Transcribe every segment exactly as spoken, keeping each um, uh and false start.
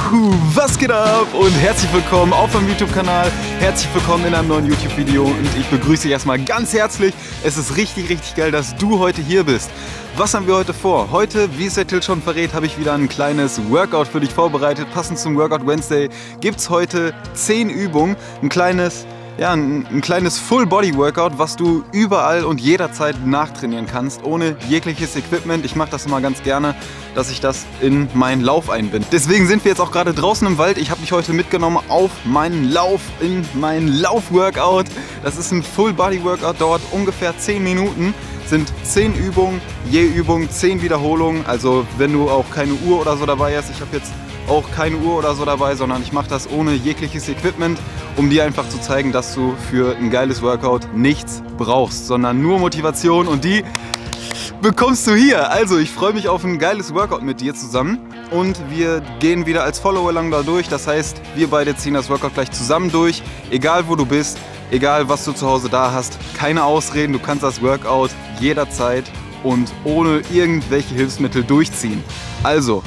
Juhu, was geht ab und herzlich willkommen auf meinem YouTube-Kanal. Herzlich willkommen in einem neuen YouTube-Video und ich begrüße dich erstmal ganz herzlich. Es ist richtig, richtig geil, dass du heute hier bist. Was haben wir heute vor? Heute, wie es der Till schon verrät, habe ich wieder ein kleines Workout für dich vorbereitet. Passend zum Workout Wednesday gibt es heute zehn Übungen, ein kleines... Ja, ein, ein kleines Full-Body-Workout, was du überall und jederzeit nachtrainieren kannst, ohne jegliches Equipment. Ich mache das immer ganz gerne, dass ich das in meinen Lauf einbinde. Deswegen sind wir jetzt auch gerade draußen im Wald. Ich habe dich heute mitgenommen auf meinen Lauf, in meinen Lauf-Workout. Das ist ein Full-Body-Workout, dauert ungefähr zehn Minuten. Sind zehn Übungen, je Übung zehn Wiederholungen. Also wenn du auch keine Uhr oder so dabei hast, ich habe jetzt auch keine Uhr oder so dabei, sondern ich mache das ohne jegliches Equipment, um dir einfach zu zeigen, dass du für ein geiles Workout nichts brauchst, sondern nur Motivation und die bekommst du hier. Also ich freue mich auf ein geiles Workout mit dir zusammen und wir gehen wieder als Follower lang da durch. Das heißt, wir beide ziehen das Workout gleich zusammen durch, egal wo du bist, egal was du zu Hause da hast, keine Ausreden, du kannst das Workout jederzeit und ohne irgendwelche Hilfsmittel durchziehen. Also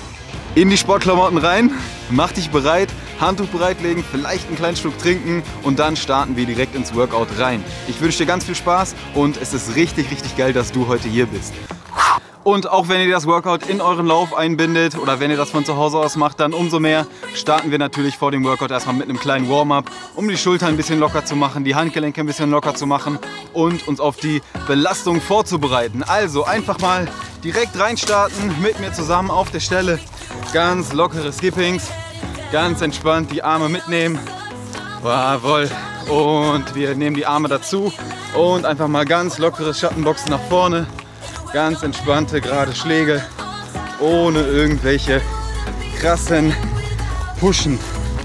in die Sportklamotten rein, mach dich bereit, Handtuch bereitlegen, vielleicht einen kleinen Schluck trinken und dann starten wir direkt ins Workout rein. Ich wünsche dir ganz viel Spaß und es ist richtig, richtig geil, dass du heute hier bist. Und auch wenn ihr das Workout in euren Lauf einbindet oder wenn ihr das von zu Hause aus macht, dann umso mehr starten wir natürlich vor dem Workout erstmal mit einem kleinen Warm-up, um die Schultern ein bisschen locker zu machen, die Handgelenke ein bisschen locker zu machen und uns auf die Belastung vorzubereiten. Also einfach mal direkt reinstarten, mit mir zusammen auf der Stelle. Ganz lockere Skippings, ganz entspannt die Arme mitnehmen. Jawohl. Und wir nehmen die Arme dazu und einfach mal ganz lockere Schattenboxen nach vorne. Ganz entspannte, gerade Schläge, ohne irgendwelche krassen Pushen.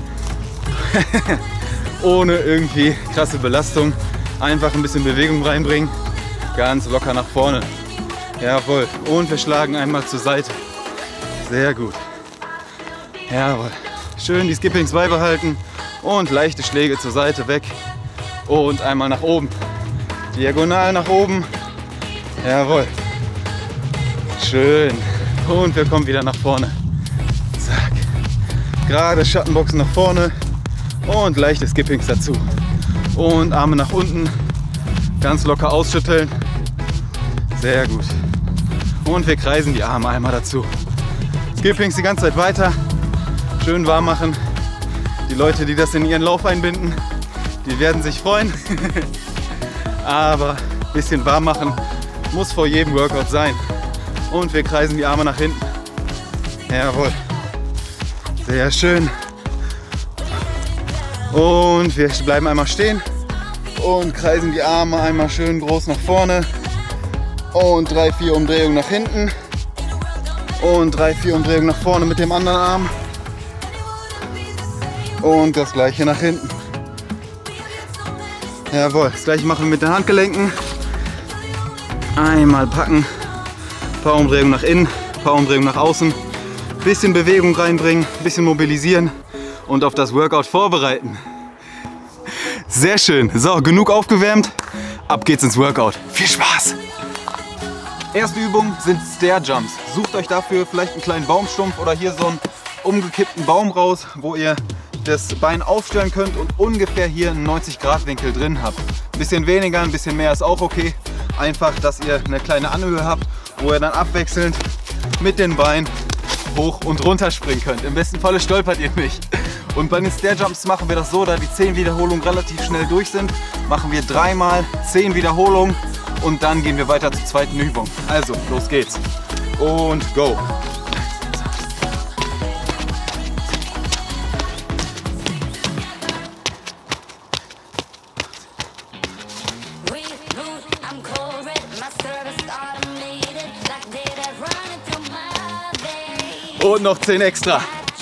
Ohne irgendwie krasse Belastung. Einfach ein bisschen Bewegung reinbringen. Ganz locker nach vorne. Jawohl. Und wir schlagen einmal zur Seite. Sehr gut. Jawohl. Schön die Skippings beibehalten und leichte Schläge zur Seite weg. Und einmal nach oben. Diagonal nach oben. Jawohl. Schön. Und wir kommen wieder nach vorne. Zack. Gerade Schattenboxen nach vorne und leichte Skippings dazu. Und Arme nach unten. Ganz locker ausschütteln. Sehr gut. Und wir kreisen die Arme einmal dazu. Skippings die ganze Zeit weiter. Schön warm machen. Die Leute, die das in ihren Lauf einbinden, die werden sich freuen. Aber ein bisschen warm machen muss vor jedem Workout sein. Und wir kreisen die Arme nach hinten. Jawohl. Sehr schön. Und wir bleiben einmal stehen und kreisen die Arme einmal schön groß nach vorne. Und drei, vier Umdrehungen nach hinten. Und drei, vier Umdrehungen nach vorne mit dem anderen Arm. Und das gleiche nach hinten. Jawohl. Das gleiche machen wir mit den Handgelenken. Einmal packen. Paar Umdrehungen nach innen, paar Umdrehungen nach außen, bisschen Bewegung reinbringen, bisschen mobilisieren und auf das Workout vorbereiten. Sehr schön. So, genug aufgewärmt. Ab geht's ins Workout. Viel Spaß! Erste Übung sind Stair Jumps. Sucht euch dafür vielleicht einen kleinen Baumstumpf oder hier so einen umgekippten Baum raus, wo ihr das Bein aufstellen könnt und ungefähr hier einen neunzig Grad Winkel drin habt. Ein bisschen weniger, ein bisschen mehr ist auch okay. Einfach, dass ihr eine kleine Anhöhe habt, wo ihr dann abwechselnd mit den Beinen hoch und runter springen könnt. Im besten Falle stolpert ihr nicht. Und bei den Stair Jumps machen wir das so, da die zehn Wiederholungen relativ schnell durch sind, machen wir dreimal zehn Wiederholungen und dann gehen wir weiter zur zweiten Übung. Also, los geht's. Und go! Und noch zehn extra.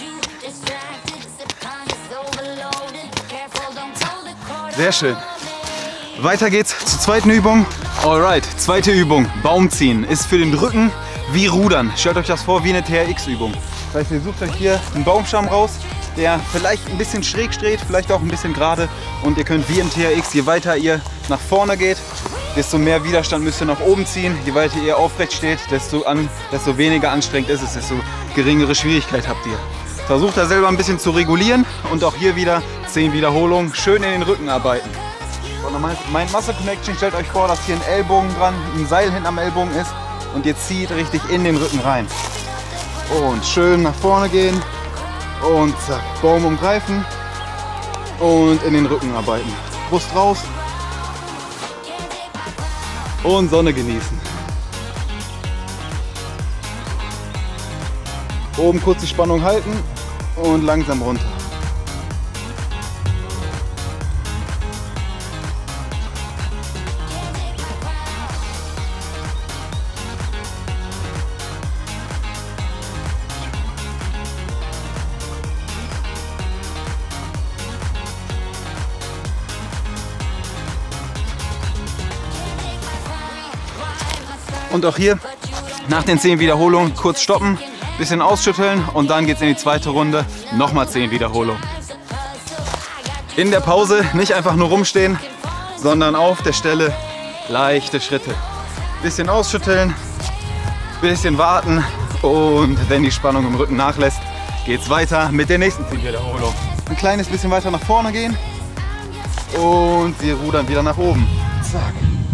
Sehr schön. Weiter geht's zur zweiten Übung. Alright, zweite Übung. Baum ziehen. Ist für den Rücken wie Rudern. Stellt euch das vor wie eine T R X-Übung. Das heißt, ihr sucht euch hier einen Baumstamm raus, der vielleicht ein bisschen schräg steht, vielleicht auch ein bisschen gerade. Und ihr könnt wie im T R X, je weiter ihr nach vorne geht, desto mehr Widerstand müsst ihr nach oben ziehen. Je weiter ihr aufrecht steht, desto, an, desto weniger anstrengend ist es, desto geringere Schwierigkeit habt ihr. Versucht da selber ein bisschen zu regulieren und auch hier wieder zehn Wiederholungen, schön in den Rücken arbeiten. Und mein Muscle Connection, stellt euch vor, dass hier ein Ellbogen dran, ein Seil hinten am Ellbogen ist und ihr zieht richtig in den Rücken rein. Und schön nach vorne gehen und zack, Baum umgreifen und in den Rücken arbeiten. Brust raus und Sonne genießen. Oben kurz die Spannung halten und langsam runter. Und auch hier nach den zehn Wiederholungen kurz stoppen, bisschen ausschütteln und dann geht es in die zweite Runde, nochmal zehn Wiederholungen. In der Pause nicht einfach nur rumstehen, sondern auf der Stelle leichte Schritte. Bisschen ausschütteln, bisschen warten und wenn die Spannung im Rücken nachlässt, geht es weiter mit der nächsten zehn Wiederholungen. Ein kleines bisschen weiter nach vorne gehen und wir rudern wieder nach oben. Zack.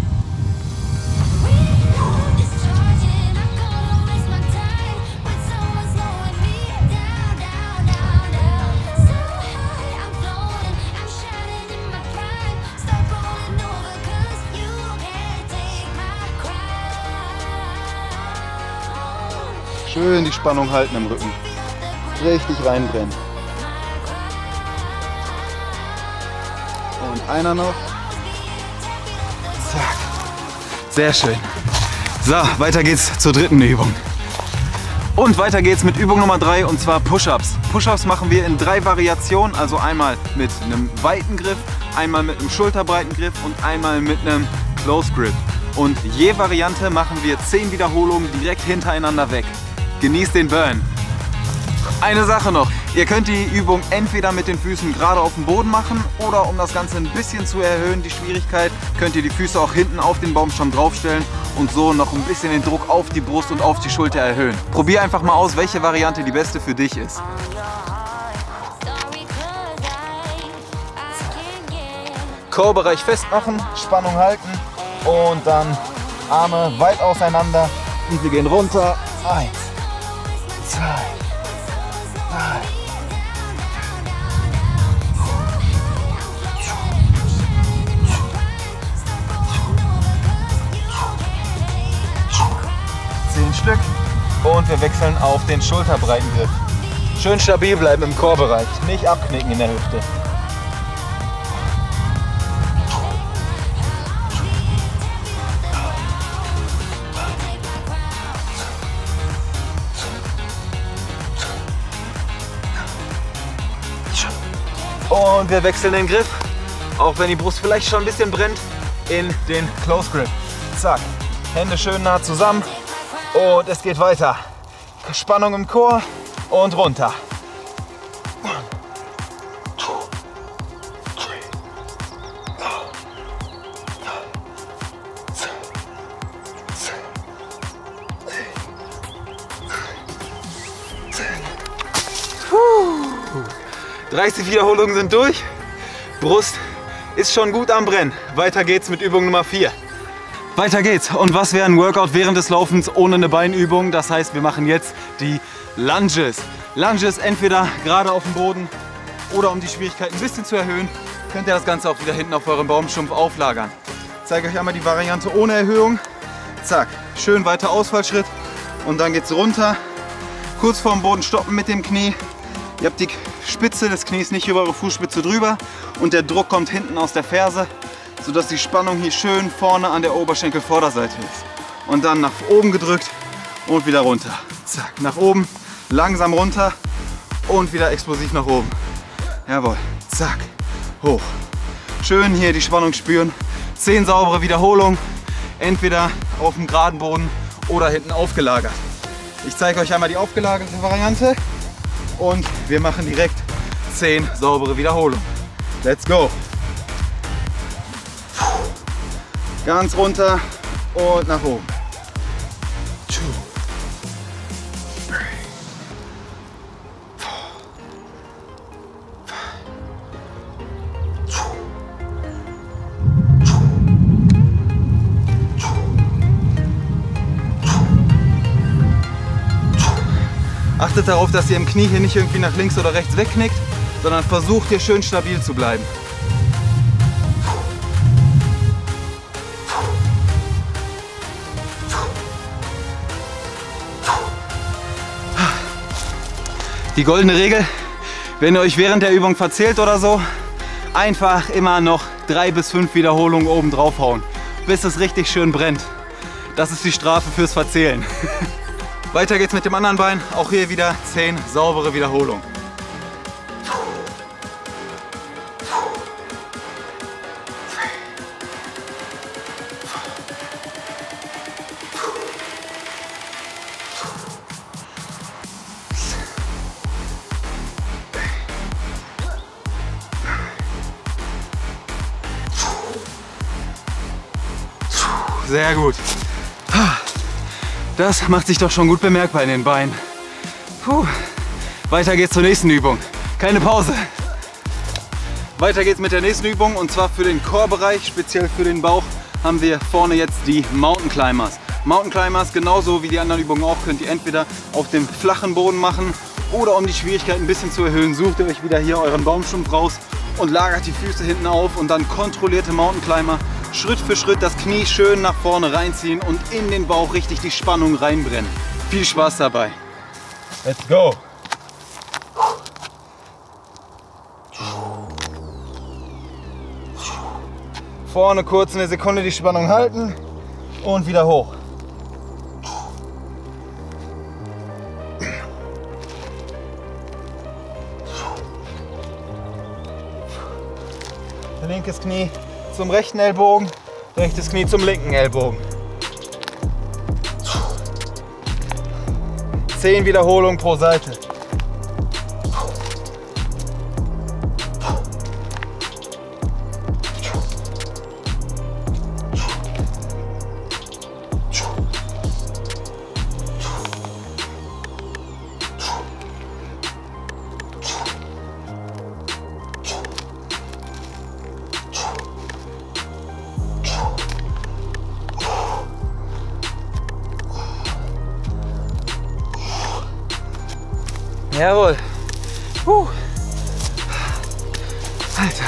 Schön die Spannung halten im Rücken. Richtig reinbrennen. Und einer noch. Zack. Sehr schön. So, weiter geht's zur dritten Übung. Und weiter geht's mit Übung Nummer drei und zwar Push-Ups. Push-Ups machen wir in drei Variationen, also einmal mit einem weiten Griff, einmal mit einem schulterbreiten Griff und einmal mit einem Close Grip. Und je Variante machen wir zehn Wiederholungen direkt hintereinander weg. Genießt den Burn. Eine Sache noch, ihr könnt die Übung entweder mit den Füßen gerade auf dem Boden machen oder um das Ganze ein bisschen zu erhöhen, die Schwierigkeit, könnt ihr die Füße auch hinten auf den Baumstamm draufstellen und so noch ein bisschen den Druck auf die Brust und auf die Schulter erhöhen. Probier einfach mal aus, welche Variante die beste für dich ist. Core-Bereich festmachen, Spannung halten und dann Arme weit auseinander und wir gehen runter. Eins, zwei, drei. Zehn Stück und wir wechseln auf den schulterbreiten Griff. Schön stabil bleiben im Core-Bereich, nicht abknicken in der Hüfte. Und wir wechseln den Griff, auch wenn die Brust vielleicht schon ein bisschen brennt, in den Close Grip. Zack, Hände schön nah zusammen und es geht weiter. Spannung im Core und runter. dreißig Wiederholungen sind durch. Brust ist schon gut am Brennen. Weiter geht's mit Übung Nummer vier. Weiter geht's. Und was wäre ein Workout während des Laufens ohne eine Beinübung? Das heißt, wir machen jetzt die Lunges. Lunges entweder gerade auf dem Boden oder um die Schwierigkeit ein bisschen zu erhöhen, könnt ihr das Ganze auch wieder hinten auf eurem Baumstumpf auflagern. Ich zeige euch einmal die Variante ohne Erhöhung. Zack, schön weiter Ausfallschritt und dann geht's runter. Kurz vorm Boden stoppen mit dem Knie. Ihr habt die Spitze des Knies nicht über eure Fußspitze drüber und der Druck kommt hinten aus der Ferse, sodass die Spannung hier schön vorne an der Oberschenkelvorderseite ist. Und dann nach oben gedrückt und wieder runter. Zack, nach oben, langsam runter und wieder explosiv nach oben. Jawohl, zack, hoch. Schön hier die Spannung spüren. Zehn saubere Wiederholungen, entweder auf dem geraden Boden oder hinten aufgelagert. Ich zeige euch einmal die aufgelagerte Variante. Und wir machen direkt zehn saubere Wiederholungen. Let's go! Ganz runter und nach oben. Two, three, four, Achtet darauf, dass ihr im Knie hier nicht irgendwie nach links oder rechts wegknickt, sondern versucht hier schön stabil zu bleiben. Die goldene Regel, wenn ihr euch während der Übung verzählt oder so, einfach immer noch drei bis fünf Wiederholungen oben drauf hauen, bis es richtig schön brennt. Das ist die Strafe fürs Verzählen. Weiter geht's mit dem anderen Bein, auch hier wieder zehn saubere Wiederholungen. Sehr gut. Das macht sich doch schon gut bemerkbar in den Beinen. Puh. Weiter geht's zur nächsten Übung. Keine Pause. Weiter geht's mit der nächsten Übung und zwar für den Core-Bereich, speziell für den Bauch, haben wir vorne jetzt die Mountain Climbers. Mountain Climbers, genauso wie die anderen Übungen auch, könnt ihr entweder auf dem flachen Boden machen oder um die Schwierigkeit ein bisschen zu erhöhen, sucht ihr euch wieder hier euren Baumstumpf raus und lagert die Füße hinten auf und dann kontrollierte Mountain Climber. Schritt für Schritt das Knie schön nach vorne reinziehen und in den Bauch richtig die Spannung reinbrennen. Viel Spaß dabei. Let's go! Vorne kurz eine Sekunde die Spannung halten und wieder hoch. Linkes Knie zum rechten Ellbogen, rechtes Knie zum linken Ellbogen. Zehn Wiederholungen pro Seite. Jawohl. Puh. Alter.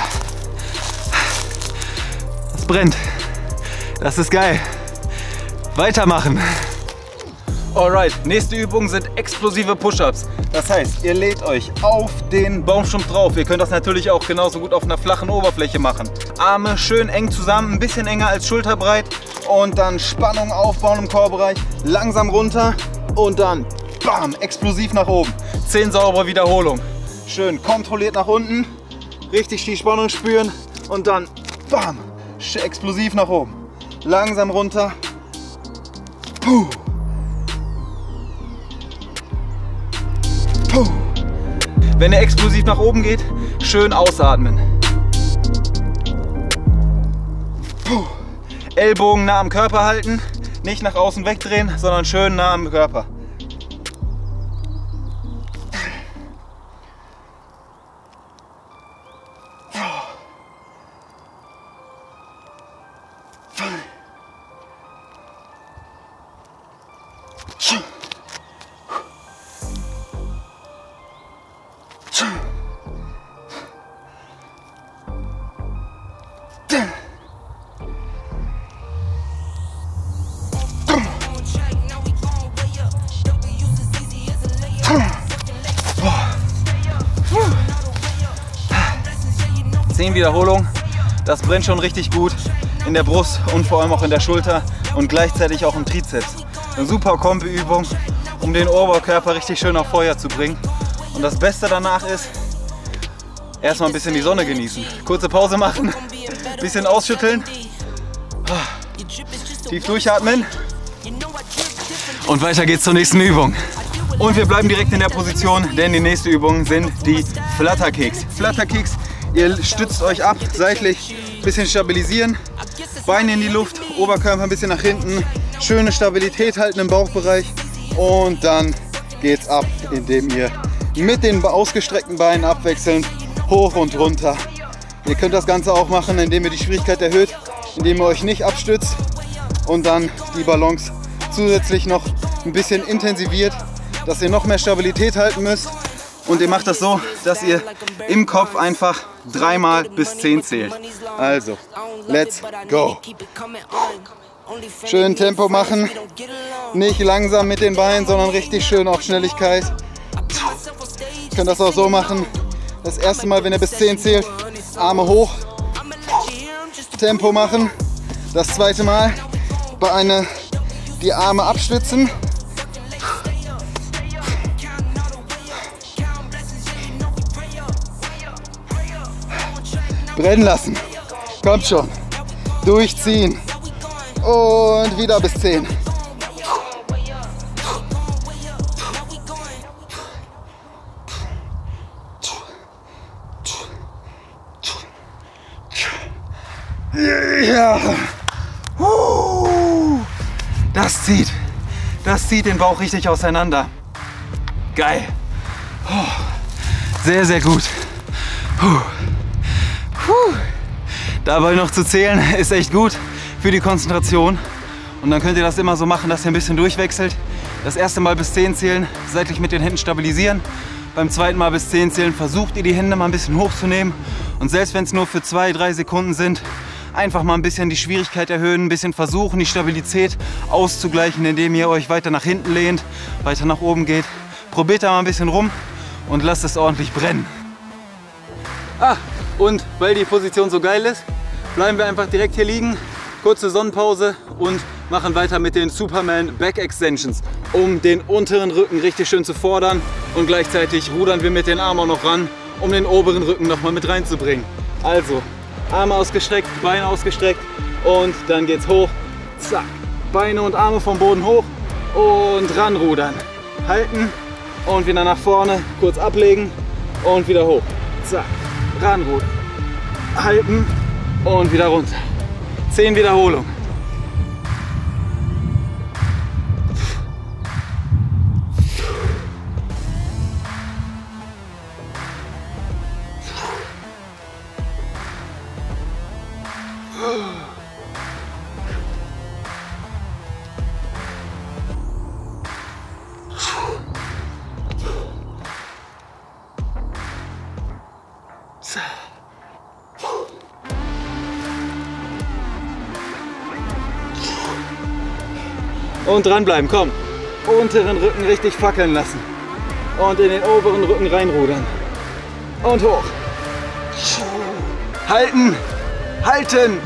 Das brennt. Das ist geil. Weitermachen. Alright, nächste Übung sind explosive Push-Ups. Das heißt, ihr legt euch auf den Baumstumpf drauf. Ihr könnt das natürlich auch genauso gut auf einer flachen Oberfläche machen. Arme schön eng zusammen, ein bisschen enger als schulterbreit. Und dann Spannung aufbauen im Core-Bereich. Langsam runter und dann bam, explosiv nach oben. zehn saubere Wiederholungen. Schön kontrolliert nach unten, richtig die Spannung spüren und dann bam, explosiv nach oben. Langsam runter. Puh. Puh. Wenn ihr explosiv nach oben geht, schön ausatmen. Puh. Ellbogen nah am Körper halten, nicht nach außen wegdrehen, sondern schön nah am Körper. zehn Wiederholungen, das brennt schon richtig gut in der Brust und vor allem auch in der Schulter und gleichzeitig auch im Trizeps. Eine super Kombi-Übung, um den Oberkörper richtig schön auf Feuer zu bringen. Und das Beste danach ist, erstmal ein bisschen die Sonne genießen. Kurze Pause machen, ein bisschen ausschütteln, tief durchatmen und weiter geht's zur nächsten Übung. Und wir bleiben direkt in der Position, denn die nächste Übung sind die Flutter Kicks. Flutter Kicks, ihr stützt euch ab, seitlich ein bisschen stabilisieren, Beine in die Luft, Oberkörper ein bisschen nach hinten, schöne Stabilität halten im Bauchbereich und dann geht's ab, indem ihr mit den ausgestreckten Beinen abwechselnd hoch und runter. Ihr könnt das Ganze auch machen, indem ihr die Schwierigkeit erhöht, indem ihr euch nicht abstützt und dann die Balance zusätzlich noch ein bisschen intensiviert, dass ihr noch mehr Stabilität halten müsst. Und ihr macht das so, dass ihr im Kopf einfach dreimal bis zehn zählt. Also, let's go. Schön Tempo machen. Nicht langsam mit den Beinen, sondern richtig schön auf Schnelligkeit. Ihr könnt das auch so machen. Das erste Mal, wenn ihr bis zehn zählt, Arme hoch. Tempo machen. Das zweite Mal, Beine, die Arme abstützen. Brennen lassen. Kommt schon. Durchziehen. Und wieder bis zehn. Ja. Das zieht. Das zieht den Bauch richtig auseinander. Geil. Sehr, sehr gut. Dabei noch zu zählen ist echt gut für die Konzentration. Und dann könnt ihr das immer so machen, dass ihr ein bisschen durchwechselt. Das erste Mal bis zehn zählen, seitlich mit den Händen stabilisieren. Beim zweiten Mal bis zehn zählen versucht ihr die Hände mal ein bisschen hochzunehmen. Und selbst wenn es nur für zwei, drei Sekunden sind, einfach mal ein bisschen die Schwierigkeit erhöhen, ein bisschen versuchen, die Stabilität auszugleichen, indem ihr euch weiter nach hinten lehnt, weiter nach oben geht. Probiert da mal ein bisschen rum und lasst es ordentlich brennen. Ah, und weil die Position so geil ist, bleiben wir einfach direkt hier liegen, kurze Sonnenpause und machen weiter mit den Superman Back Extensions, um den unteren Rücken richtig schön zu fordern, und gleichzeitig rudern wir mit den Armen auch noch ran, um den oberen Rücken noch mal mit reinzubringen. Also Arme ausgestreckt, Beine ausgestreckt und dann geht's hoch. Zack, Beine und Arme vom Boden hoch und ranrudern. Halten und wieder nach vorne, kurz ablegen und wieder hoch. Zack, ranrudern. Halten und wieder runter. Zehn Wiederholungen. Und dranbleiben, komm. Unteren Rücken richtig fackeln lassen. Und in den oberen Rücken reinrudern. Und hoch. Halten. Halten.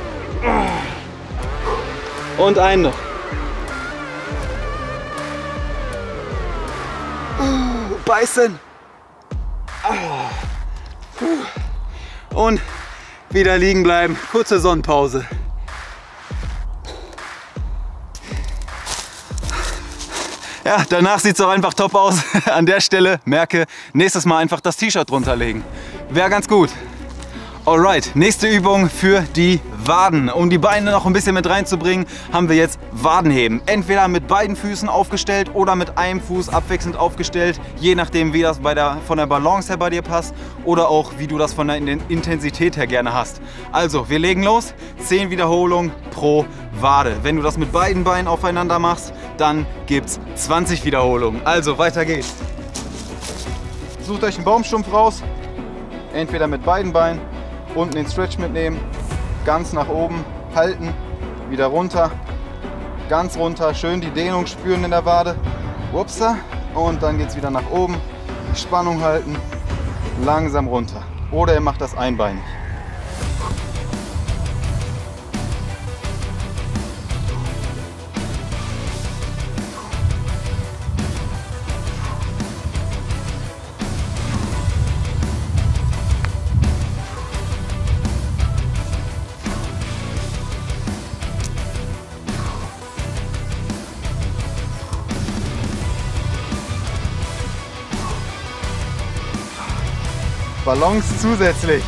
Und einen noch. Beißen. Und wieder liegen bleiben. Kurze Sonnenpause. Ja, danach sieht es auch einfach top aus. An der Stelle merke, nächstes Mal einfach das T-Shirt drunter legen. Wäre ganz gut. Alright, nächste Übung für die Waden. Um die Beine noch ein bisschen mit reinzubringen, haben wir jetzt Wadenheben. Entweder mit beiden Füßen aufgestellt oder mit einem Fuß abwechselnd aufgestellt, je nachdem, wie das bei der, von der Balance her bei dir passt oder auch wie du das von der Intensität her gerne hast. Also, wir legen los. zehn Wiederholungen pro Wade. Wenn du das mit beiden Beinen aufeinander machst, dann gibt es zwanzig Wiederholungen. Also, weiter geht's. Sucht euch einen Baumstumpf raus, entweder mit beiden Beinen, unten den Stretch mitnehmen, ganz nach oben halten, wieder runter, ganz runter, schön die Dehnung spüren in der Wade, upsa, und dann geht es wieder nach oben, Spannung halten, langsam runter. Oder ihr macht das einbeinig. Balance zusätzlich.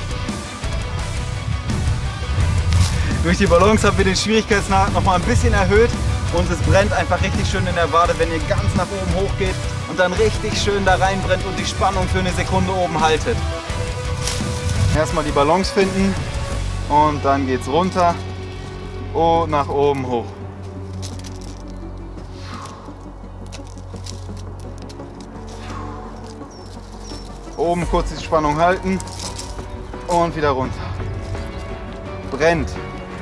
Durch die Balance haben wir den Schwierigkeitsgrad noch mal ein bisschen erhöht und es brennt einfach richtig schön in der Wade, wenn ihr ganz nach oben hoch geht und dann richtig schön da reinbrennt und die Spannung für eine Sekunde oben haltet. Erstmal die Balance finden und dann geht's runter und nach oben hoch. Oben kurz die Spannung halten und wieder runter. Brennt.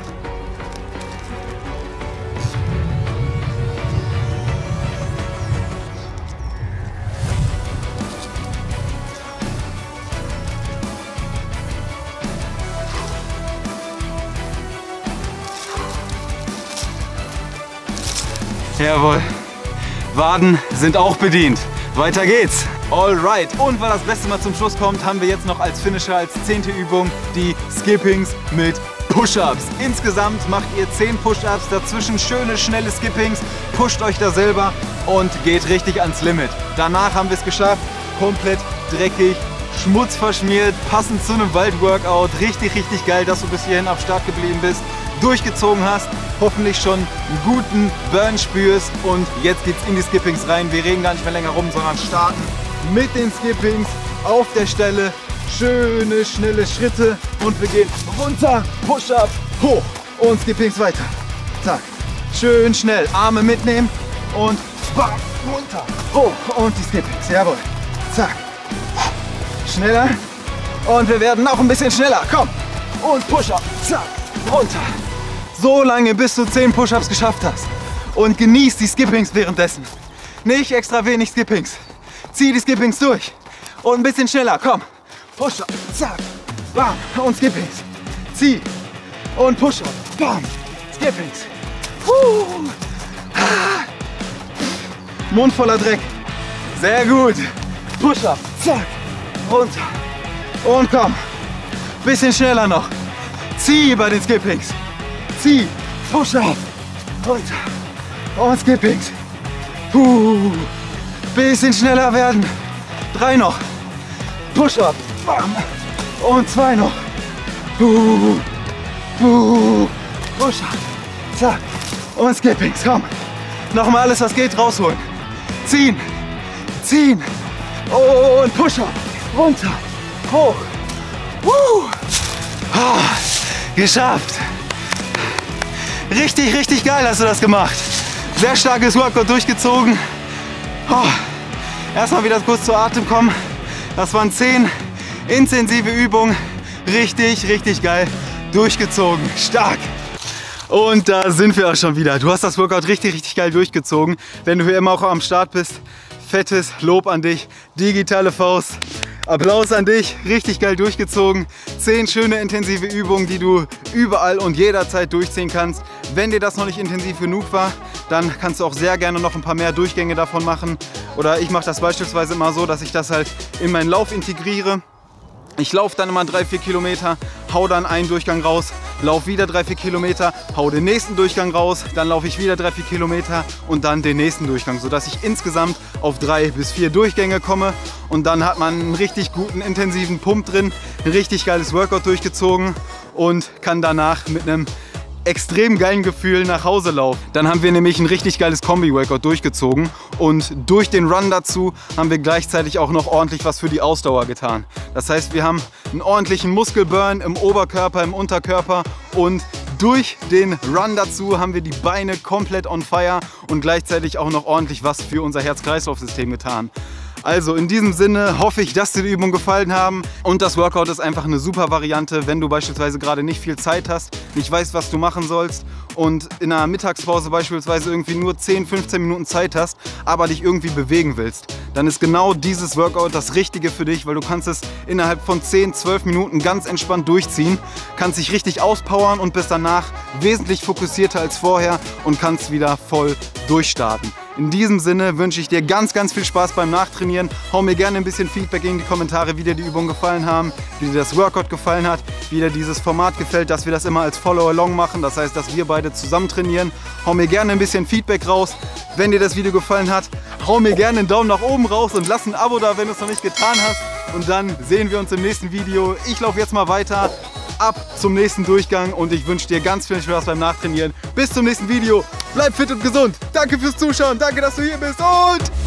Jawohl. Waden sind auch bedient. Weiter geht's. Alright. Und weil das Beste mal zum Schluss kommt, haben wir jetzt noch als Finisher, als zehnte Übung die Skippings mit Push-Ups. Insgesamt macht ihr zehn Push-Ups, dazwischen schöne, schnelle Skippings. Pusht euch da selber und geht richtig ans Limit. Danach haben wir es geschafft. Komplett dreckig, schmutzverschmiert, passend zu einem Waldworkout. Richtig, richtig geil, dass du bis hierhin am Start geblieben bist, durchgezogen hast, hoffentlich schon einen guten Burn spürst und jetzt geht's in die Skippings rein. Wir reden gar nicht mehr länger rum, sondern starten mit den Skippings auf der Stelle. Schöne, schnelle Schritte und wir gehen runter, Push-Up, hoch und Skippings weiter. Zack, schön schnell, Arme mitnehmen und bam, runter, hoch und die Skippings, jawohl. Zack, schneller und wir werden noch ein bisschen schneller, komm und Push-Up, zack, runter. So lange, bis du zehn Push-Ups geschafft hast. Und genieß die Skippings währenddessen. Nicht extra wenig Skippings. Zieh die Skippings durch. Und ein bisschen schneller, komm. Push-Up, zack, bam. Und Skippings. Zieh. Und Push-Up, bam. Skippings. Puh. Mund voller Dreck. Sehr gut. Push-Up, zack. Runter. Und komm. Bisschen schneller noch. Zieh bei den Skippings. Zieh, Push-Up, runter und Skippings. Puh. Bisschen schneller werden. Drei noch. Push-Up, bam. Und zwei noch. Puh. Puh. Push-Up, zack. Und Skippings, komm. Nochmal alles, was geht, rausholen. Ziehen, ziehen. Und Push-Up, runter, hoch. Puh. Ah, geschafft. Richtig, richtig geil hast du das gemacht. Sehr starkes Workout durchgezogen. Oh. Erstmal wieder kurz zu Atem kommen. Das waren zehn intensive Übungen. Richtig, richtig geil durchgezogen. Stark. Und da sind wir auch schon wieder. Du hast das Workout richtig, richtig geil durchgezogen. Wenn du hier immer auch am Start bist, fettes Lob an dich. Digitale Faust. Applaus an dich, richtig geil durchgezogen. Zehn schöne intensive Übungen, die du überall und jederzeit durchziehen kannst. Wenn dir das noch nicht intensiv genug war, dann kannst du auch sehr gerne noch ein paar mehr Durchgänge davon machen. Oder ich mache das beispielsweise immer so, dass ich das halt in meinen Lauf integriere. Ich laufe dann immer drei, vier Kilometer, hau dann einen Durchgang raus, laufe wieder drei, vier Kilometer, hau den nächsten Durchgang raus, dann laufe ich wieder drei, vier Kilometer und dann den nächsten Durchgang, sodass ich insgesamt auf drei bis vier Durchgänge komme und dann hat man einen richtig guten, intensiven Pump drin, ein richtig geiles Workout durchgezogen und kann danach mit einem extrem geilen Gefühl nach Hause laufen. Dann haben wir nämlich ein richtig geiles Kombi-Workout durchgezogen und durch den Run dazu haben wir gleichzeitig auch noch ordentlich was für die Ausdauer getan. Das heißt, wir haben einen ordentlichen Muskelburn im Oberkörper, im Unterkörper und durch den Run dazu haben wir die Beine komplett on fire und gleichzeitig auch noch ordentlich was für unser Herz-Kreislauf-System getan. Also in diesem Sinne hoffe ich, dass dir die Übungen gefallen haben und das Workout ist einfach eine super Variante, wenn du beispielsweise gerade nicht viel Zeit hast, nicht weißt, was du machen sollst und in einer Mittagspause beispielsweise irgendwie nur zehn, fünfzehn Minuten Zeit hast, aber dich irgendwie bewegen willst. Dann ist genau dieses Workout das Richtige für dich, weil du kannst es innerhalb von zehn, zwölf Minuten ganz entspannt durchziehen, kannst dich richtig auspowern und bist danach wesentlich fokussierter als vorher und kannst wieder voll durchstarten. In diesem Sinne wünsche ich dir ganz, ganz viel Spaß beim Nachtrainieren. Hau mir gerne ein bisschen Feedback in die Kommentare, wie dir die Übungen gefallen haben, wie dir das Workout gefallen hat, wie dir dieses Format gefällt, dass wir das immer als Follow-along machen. Das heißt, dass wir beide zusammen trainieren. Hau mir gerne ein bisschen Feedback raus. Wenn dir das Video gefallen hat, hau mir gerne einen Daumen nach oben raus und lass ein Abo da, wenn du es noch nicht getan hast. Und dann sehen wir uns im nächsten Video. Ich laufe jetzt mal weiter. Ab zum nächsten Durchgang und ich wünsche dir ganz viel Spaß beim Nachtrainieren. Bis zum nächsten Video. Bleib fit und gesund. Danke fürs Zuschauen. Danke, dass du hier bist und